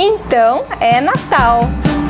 Então é Natal!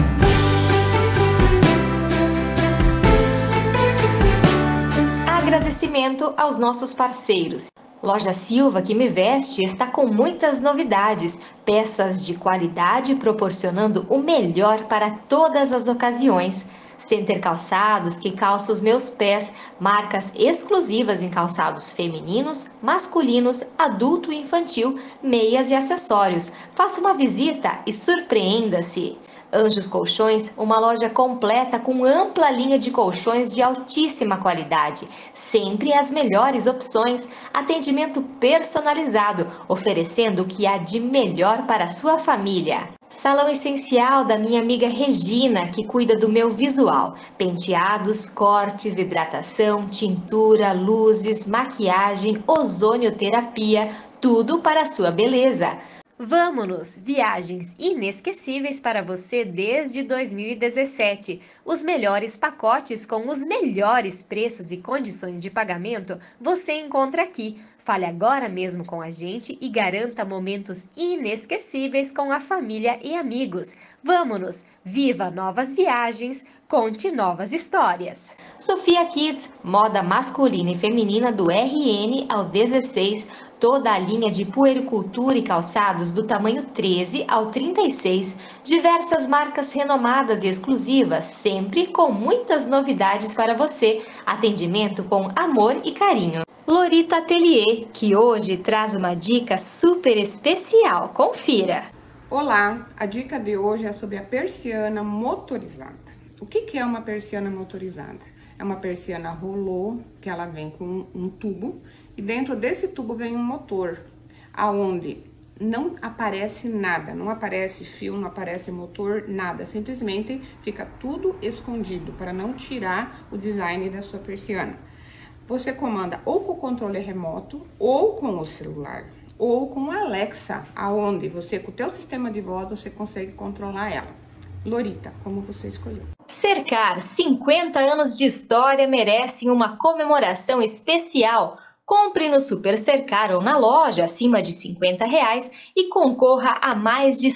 Agradecimento aos nossos parceiros. Loja Silva que me veste está com muitas novidades, peças de qualidade proporcionando o melhor para todas as ocasiões. Center Calçados que calça os meus pés, marcas exclusivas em calçados femininos, masculinos, adulto e infantil, meias e acessórios. Faça uma visita e surpreenda-se! Anjos Colchões, uma loja completa com ampla linha de colchões de altíssima qualidade. Sempre as melhores opções, atendimento personalizado, oferecendo o que há de melhor para a sua família. Salão Essencial da minha amiga Regina, que cuida do meu visual. Penteados, cortes, hidratação, tintura, luzes, maquiagem, ozonioterapia, tudo para a sua beleza. Vamo-nos! Viagens inesquecíveis para você desde 2017. Os melhores pacotes com os melhores preços e condições de pagamento você encontra aqui. Fale agora mesmo com a gente e garanta momentos inesquecíveis com a família e amigos. Vamo-nos! Viva novas viagens, conte novas histórias. Sofia Kids, moda masculina e feminina do RN ao 16, toda a linha de puericultura e calçados do tamanho 13 ao 36, diversas marcas renomadas e exclusivas, sempre com muitas novidades para você, atendimento com amor e carinho. Lorita Atelier, que hoje traz uma dica super especial, confira! Olá, a dica de hoje é sobre a persiana motorizada. O que é uma persiana motorizada? É uma persiana rolô, que ela vem com um tubo, e dentro desse tubo vem um motor, aonde não aparece nada, não aparece fio, não aparece motor, nada. Simplesmente fica tudo escondido para não tirar o design da sua persiana. Você comanda ou com o controle remoto, ou com o celular, ou com a Alexa, aonde você, com o teu sistema de voz, você consegue controlar ela. Lorita, como você escolheu? Cercar, 50 anos de história merecem uma comemoração especial. Compre no Super Cercar ou na loja acima de R$50 e concorra a mais de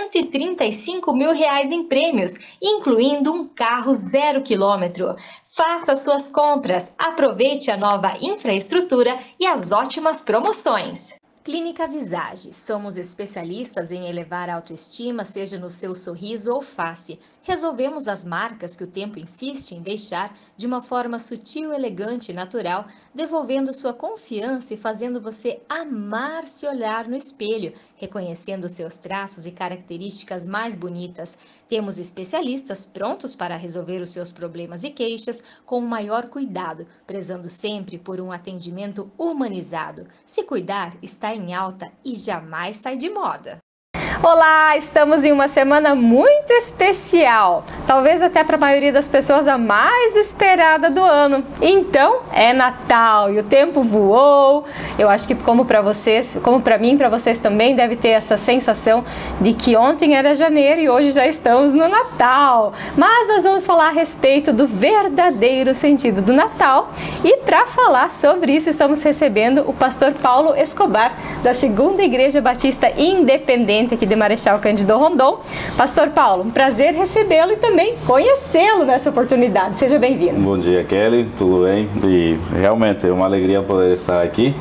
R$135 mil em prêmios, incluindo um carro 0 km. Faça suas compras, aproveite a nova infraestrutura e as ótimas promoções. Clínica Visage. Somos especialistas em elevar a autoestima, seja no seu sorriso ou face. Resolvemos as marcas que o tempo insiste em deixar de uma forma sutil, elegante e natural, devolvendo sua confiança e fazendo você amar se olhar no espelho, reconhecendo seus traços e características mais bonitas. Temos especialistas prontos para resolver os seus problemas e queixas com o maior cuidado, prezando sempre por um atendimento humanizado. Se cuidar está em alta e jamais sai de moda. Olá, estamos em uma semana muito especial, talvez até para a maioria das pessoas a mais esperada do ano. Então é Natal e o tempo voou. Eu acho que como para vocês, como para mim, para vocês também deve ter essa sensação de que ontem era janeiro e hoje já estamos no Natal. Mas nós vamos falar a respeito do verdadeiro sentido do Natal e para falar sobre isso estamos recebendo o pastor Paulo Escobar da Segunda Igreja Batista Independente aqui de Marechal Cândido Rondon. Pastor Paulo, um prazer recebê-lo e também conhecê-lo nessa oportunidade. Seja bem-vindo. Bom dia, Kelly, tudo bem? E realmente é uma alegria poder estar aqui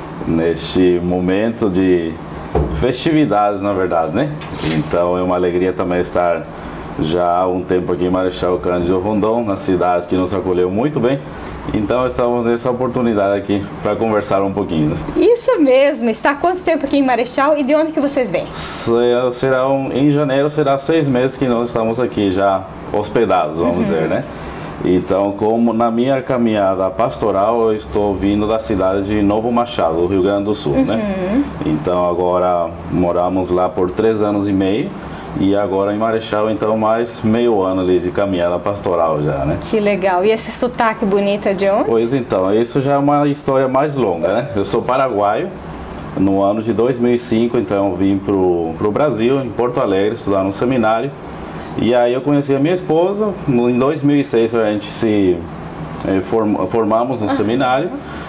neste momento de festividades, na verdade, né? Então é uma alegria também estar já há um tempo aqui em Marechal Cândido Rondon, na cidade que nos acolheu muito bem. Então estamos nessa oportunidade aqui para conversar um pouquinho. Isso mesmo. Está há quanto tempo aqui em Marechal e de onde que vocês vêm? Em janeiro será 6 meses que nós estamos aqui já hospedados, vamos dizer, né? Então, como na minha caminhada pastoral, eu estou vindo da cidade de Novo Machado, do Rio Grande do Sul, né? Então agora moramos lá por 3 anos e meio. E agora em Marechal, então, mais meio ano ali de caminhada pastoral já, né? Que legal. E esse sotaque bonito é de onde? Pois então, isso já é uma história mais longa, né? Eu sou paraguaio. No ano de 2005, então, eu vim pro Brasil, em Porto Alegre, estudar no seminário. E aí eu conheci a minha esposa. Em 2006, a gente se formamos no seminário.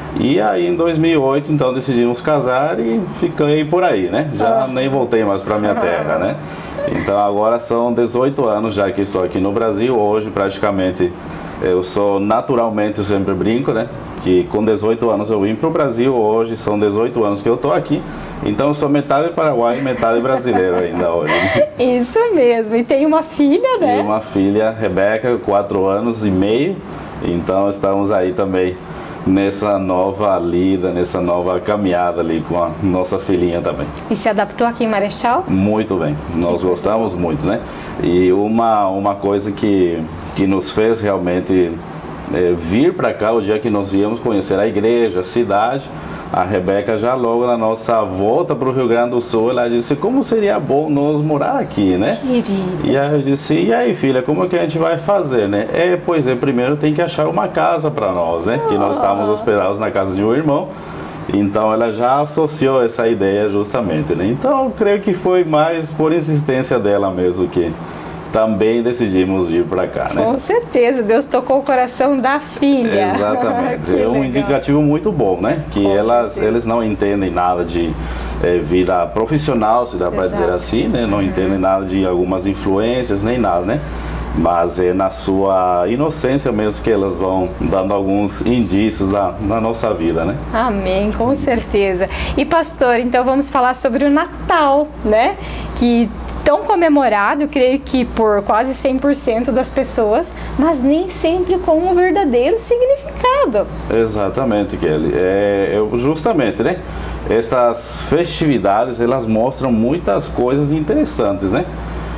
E aí em 2008 então decidimos casar e fiquei por aí, né? Já nem voltei mais para minha terra, né? Então agora são 18 anos já que estou aqui no Brasil. Hoje praticamente eu sou naturalmente, eu sempre brinco, né? Que com 18 anos eu vim para o Brasil, hoje são 18 anos que eu estou aqui. Então eu sou metade paraguaio e metade brasileiro ainda hoje. Isso mesmo, e tem uma filha, né? E uma filha, Rebeca, 4 anos e meio. Então estamos aí também nessa nova lida, nessa nova caminhada ali com a nossa filhinha também. E se adaptou aqui em Marechal? Muito bem, nós gostamos muito, né? E uma coisa que nos fez realmente vir para cá, o dia que nós viemos conhecer a igreja, a cidade, a Rebeca já logo na nossa volta para o Rio Grande do Sul, ela disse, como seria bom nós morar aqui, né? Querida. E aí eu disse, e aí filha, como é que a gente vai fazer, né? Primeiro tem que achar uma casa para nós, né? Que nós estávamos hospedados na casa de um irmão, então ela já associou essa ideia justamente, né? Então eu creio que foi mais por insistência dela mesmo que também decidimos vir para cá, né? Com certeza, Deus tocou o coração da filha. Exatamente, é um indicativo muito bom, né? Que eles não entendem nada de vida profissional, se dá para dizer assim, né? Não entendem nada de algumas influências, nem nada, né? Mas é na sua inocência mesmo que elas vão dando alguns indícios na nossa vida, né? Amém, com certeza. E pastor, então vamos falar sobre o Natal, né? Que tão comemorado, eu creio que por quase 100% das pessoas, mas nem sempre com um verdadeiro significado. Exatamente, Kelly. Justamente, né? Estas festividades, elas mostram muitas coisas interessantes, né?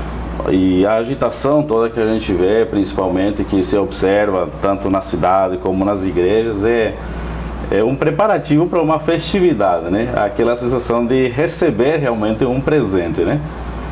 E a agitação toda que a gente vê, principalmente que se observa tanto na cidade como nas igrejas, é um preparativo para uma festividade, né? Aquela sensação de receber realmente um presente, né?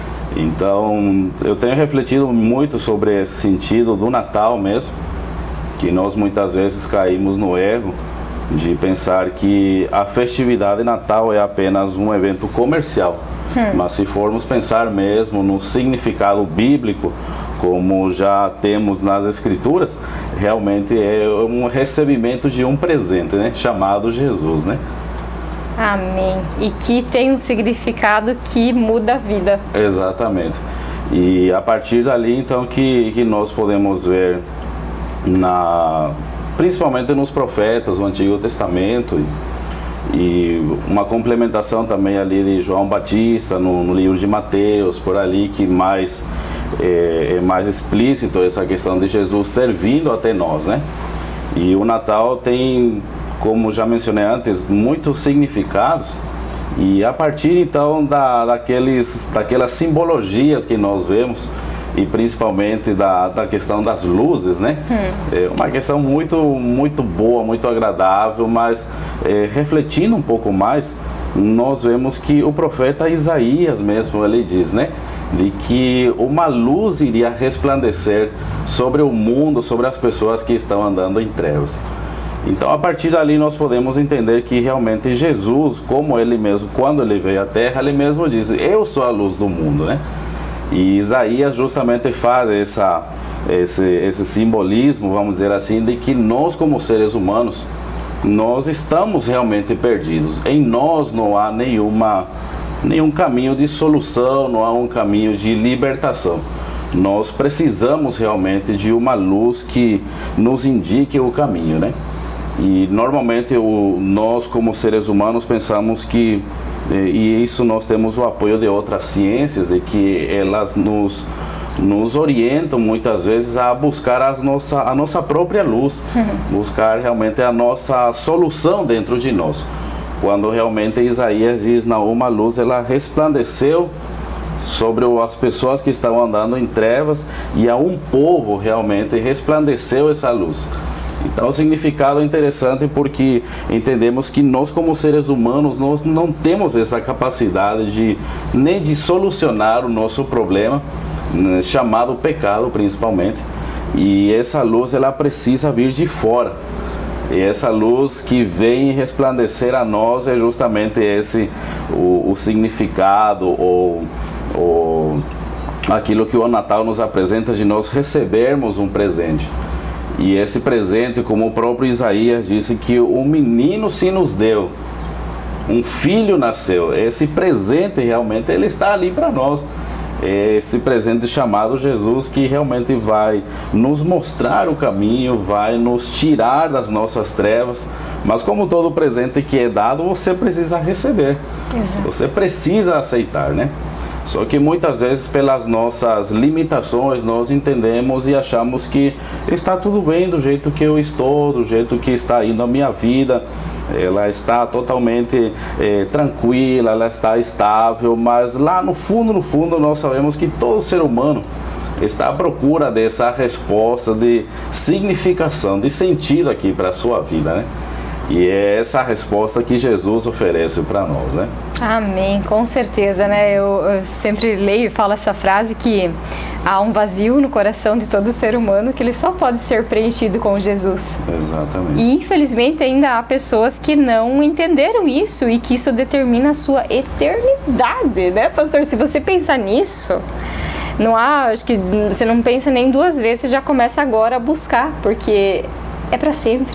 Então, eu tenho refletido muito sobre esse sentido do Natal mesmo, que nós muitas vezes caímos no erro de pensar que a festividade de Natal é apenas um evento comercial. Mas se formos pensar mesmo no significado bíblico, como já temos nas Escrituras, realmente é um recebimento de um presente, né? Chamado Jesus, né? Amém. E que tem um significado que muda a vida. Exatamente. E a partir dali, então, que nós podemos ver, principalmente nos profetas do Antigo Testamento, e uma complementação também ali de João Batista, no livro de Mateus, por ali, que é mais explícito essa questão de Jesus ter vindo até nós, né? E o Natal tem, como já mencionei antes, muitos significados, e a partir então daquelas simbologias que nós vemos, e principalmente da questão das luzes, né? É uma questão muito, muito boa, muito agradável, mas refletindo um pouco mais, nós vemos que o profeta Isaías mesmo, ele diz, né? De que uma luz iria resplandecer sobre o mundo, sobre as pessoas que estão andando em trevas. Então, a partir dali, nós podemos entender que realmente Jesus, como ele mesmo, quando ele veio à Terra, ele mesmo diz, eu sou a luz do mundo, né? E Isaías justamente faz esse simbolismo, vamos dizer assim, de que nós como seres humanos, nós estamos realmente perdidos. Em nós não há nenhum caminho de solução, não há um caminho de libertação. Nós precisamos realmente de uma luz que nos indique o caminho, né? E normalmente nós como seres humanos pensamos que, e isso nós temos o apoio de outras ciências, de que elas nos orientam muitas vezes a buscar a nossa própria luz, buscar realmente a nossa solução dentro de nós. Quando realmente Isaías diz, não, uma luz ela resplandeceu sobre as pessoas que estão andando em trevas, e a um povo realmente resplandeceu essa luz. Então o significado é interessante porque entendemos que nós como seres humanos, nós não temos essa capacidade nem de solucionar o nosso problema, chamado pecado principalmente, e essa luz ela precisa vir de fora. E essa luz que vem resplandecer a nós é justamente esse o significado ou aquilo que o Natal nos apresenta, de nós recebermos um presente. E esse presente, como o próprio Isaías disse, que um menino se nos deu, um filho nasceu. Esse presente realmente ele está ali para nós. Esse presente chamado Jesus, que realmente vai nos mostrar o caminho, vai nos tirar das nossas trevas. Mas como todo presente que é dado, você precisa receber. Exato. Você precisa aceitar, né? Só que muitas vezes, pelas nossas limitações, nós entendemos e achamos que está tudo bem do jeito que eu estou, do jeito que está indo a minha vida. Ela está totalmente tranquila, ela está estável, mas lá no fundo nós sabemos que todo ser humano está à procura dessa resposta de significação, de sentido aqui para a sua vida, né? E é essa resposta que Jesus oferece para nós, né? Amém, com certeza, né? Eu sempre leio e falo essa frase que há um vazio no coração de todo ser humano que ele só pode ser preenchido com Jesus. Exatamente. E infelizmente ainda há pessoas que não entenderam isso e que isso determina a sua eternidade, né, pastor? Se você pensar nisso, não há, acho que você não pensa nem duas vezes, você já começa agora a buscar, porque é para sempre.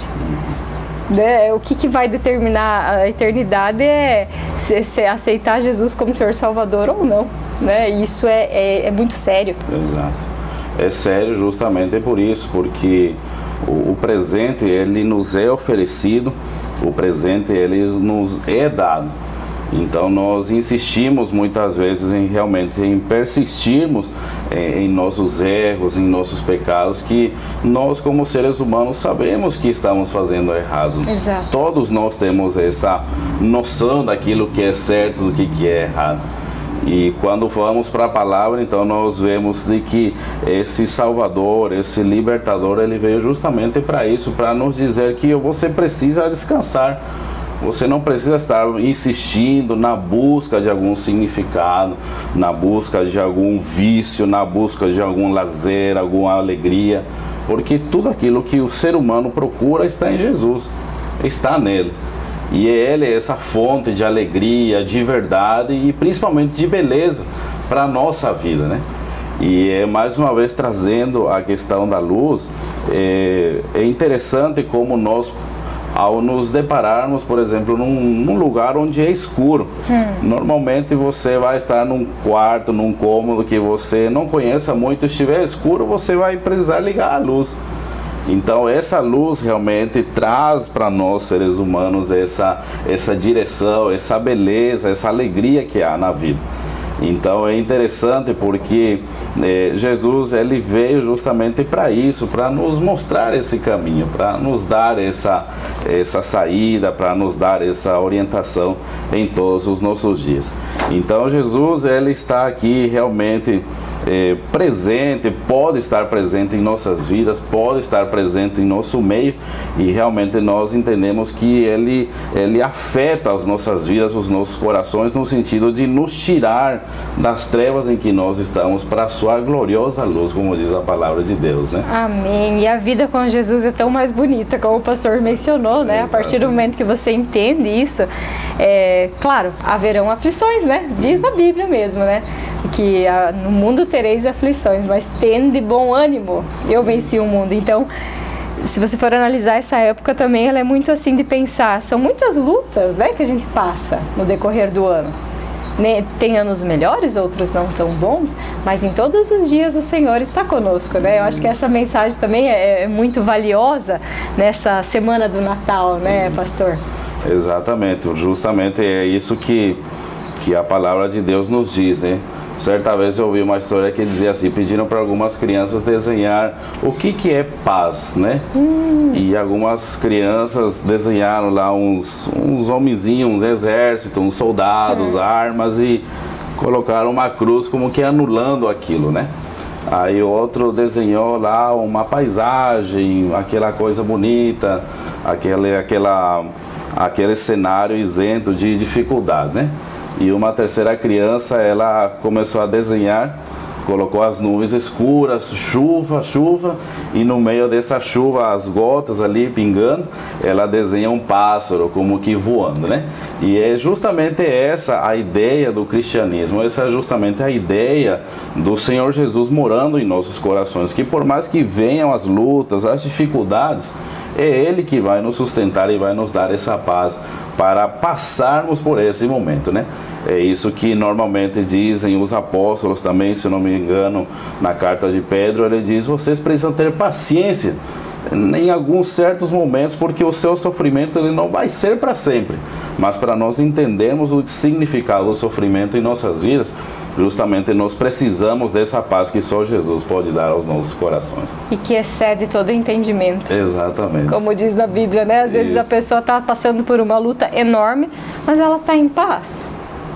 O que vai determinar a eternidade é se aceitar Jesus como Senhor Salvador ou não, né? Isso é muito sério. Exato. É sério justamente por isso, porque o presente ele nos é oferecido, o presente ele nos é dado. Então nós insistimos muitas vezes em persistirmos em nossos erros, em nossos pecados, que nós como seres humanos sabemos que estamos fazendo errado. Exato. Todos nós temos essa noção daquilo que é certo, do que é errado. E quando vamos para a palavra, então nós vemos de que esse Salvador, esse Libertador, ele veio justamente para isso, para nos dizer que você precisa descansar. Você não precisa estar insistindo na busca de algum significado, na busca de algum vício, na busca de algum lazer, alguma alegria, porque tudo aquilo que o ser humano procura está em Jesus, está nele. E ele é essa fonte de alegria, de verdade e principalmente de beleza para a nossa vida, né? E mais uma vez trazendo a questão da luz, é interessante como nós, ao nos depararmos, por exemplo, num lugar onde é escuro, normalmente você vai estar num quarto, num cômodo que você não conheça muito, estiver escuro, você vai precisar ligar a luz. Então essa luz realmente traz para nós seres humanos essa direção, essa beleza, essa alegria que há na vida. Então é interessante porque Jesus ele veio justamente para isso, para nos mostrar esse caminho, para nos dar essa saída, para nos dar essa orientação em todos os nossos dias. Então Jesus ele está aqui realmente presente, pode estar presente em nossas vidas, pode estar presente em nosso meio, e realmente nós entendemos que ele afeta as nossas vidas, os nossos corações, no sentido de nos tirar das trevas em que nós estamos para a sua gloriosa luz, como diz a palavra de Deus, né? Amém. E a vida com Jesus é tão mais bonita, como o pastor mencionou, né? Exatamente. A partir do momento que você entende isso, claro, haverão aflições, né? Diz na Bíblia mesmo, né? Que no mundo tereis aflições, mas tende bom ânimo, eu venci o mundo. Então, se você for analisar essa época também, ela é muito assim de pensar, são muitas lutas, né, que a gente passa no decorrer do ano. Tem anos melhores, outros não tão bons, mas em todos os dias o Senhor está conosco, né? Eu acho que essa mensagem também é muito valiosa nessa semana do Natal, né, pastor? Exatamente, justamente é isso que a palavra de Deus nos diz, né? Certa vez eu ouvi uma história que dizia assim, pediram para algumas crianças desenhar o que é paz, né? E algumas crianças desenharam lá uns homenzinhos, uns exércitos, uns soldados, armas, e colocaram uma cruz como que anulando aquilo, né? Aí o outro desenhou lá uma paisagem, aquela coisa bonita, aquele cenário isento de dificuldade, né? E uma terceira criança, ela começou a desenhar colocou as nuvens escuras, chuva, e no meio dessa chuva, as gotas ali pingando, ela desenha um pássaro como que voando, né? E é justamente essa a ideia do cristianismo, essa é justamente a ideia do Senhor Jesus morando em nossos corações, que por mais que venham as lutas, as dificuldades, é Ele que vai nos sustentar e vai nos dar essa paz para passarmos por esse momento, né? É isso que normalmente dizem os apóstolos também, se eu não me engano, na carta de Pedro, ele diz: vocês precisam ter paciência em alguns certos momentos, porque o seu sofrimento ele não vai ser para sempre, mas para nós entendermos o significado do sofrimento em nossas vidas, justamente nós precisamos dessa paz que só Jesus pode dar aos nossos corações. E que excede todo entendimento. Exatamente. Como diz na Bíblia, né? Às vezes a pessoa está passando por uma luta enorme, mas ela está em paz.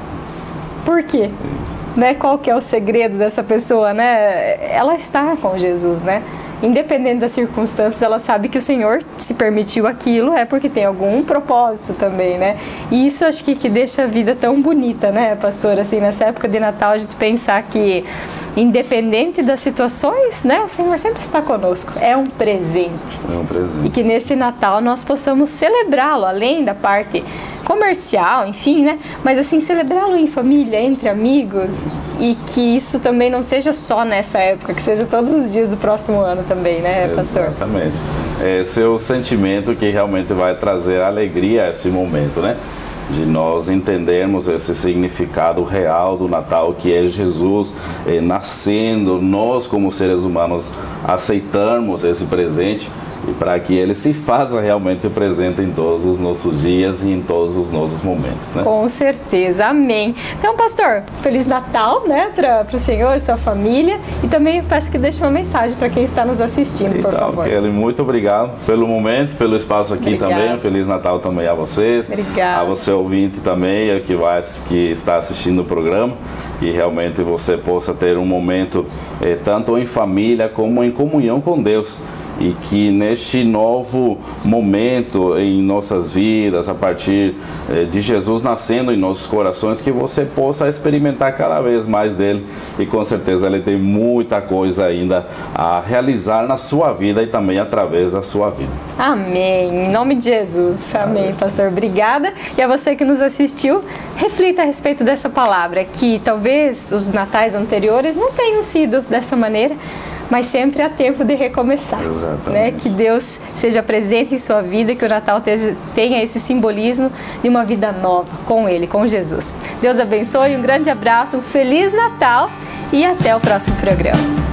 Por quê? Né? Qual que é o segredo dessa pessoa, né? Ela está com Jesus, né? Independente das circunstâncias, ela sabe que o Senhor, se permitiu aquilo, é porque tem algum propósito também, né? E isso acho que deixa a vida tão bonita, né, pastor? Assim, nessa época de Natal, a gente pensar que, independente das situações, né, o Senhor sempre está conosco. É um presente. É um presente. E que nesse Natal nós possamos celebrá-lo, além da parte comercial, enfim, né? Mas assim, celebrá-lo em família, entre amigos, e que isso também não seja só nessa época, que seja todos os dias do próximo ano também, né, pastor? Exatamente. Esse é o sentimento que realmente vai trazer alegria a esse momento, né? De nós entendermos esse significado real do Natal, que é Jesus nascendo, nós como seres humanos aceitarmos esse presente, e para que ele se faça realmente presente em todos os nossos dias e em todos os nossos momentos, né? Com certeza, amém. Então, pastor, Feliz Natal, né, para o senhor, sua família, e também peço que deixe uma mensagem para quem está nos assistindo, por favor. Kelly, muito obrigado pelo momento, pelo espaço aqui. Obrigado. Também, um Feliz Natal também a vocês. Obrigada. A você ouvinte também, que está assistindo o programa, que realmente você possa ter um momento tanto em família como em comunhão com Deus. E que neste novo momento em nossas vidas, a partir de Jesus nascendo em nossos corações, que você possa experimentar cada vez mais dele, e com certeza ele tem muita coisa ainda a realizar na sua vida e também através da sua vida. Amém, em nome de Jesus. Amém, pastor, obrigada. E a você que nos assistiu, reflita a respeito dessa palavra, que talvez os natais anteriores não tenham sido dessa maneira, mas sempre há tempo de recomeçar, né? Que Deus seja presente em sua vida, que o Natal tenha esse simbolismo de uma vida nova com Ele, com Jesus. Deus abençoe, um grande abraço, um Feliz Natal e até o próximo programa.